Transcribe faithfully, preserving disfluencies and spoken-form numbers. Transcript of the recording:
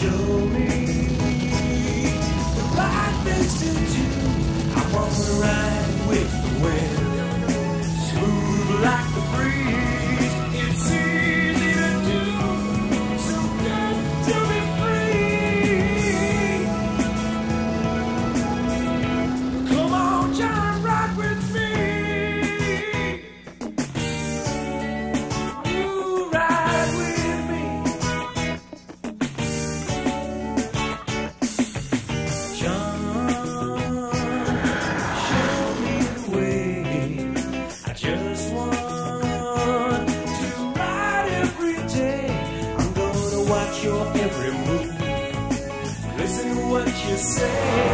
show me the right things to do. I wanna ride with the wind, smooth like the breeze. It's easy to do, so good to be free. Come on, John, ride with me. Watch your every move, listen to what you say.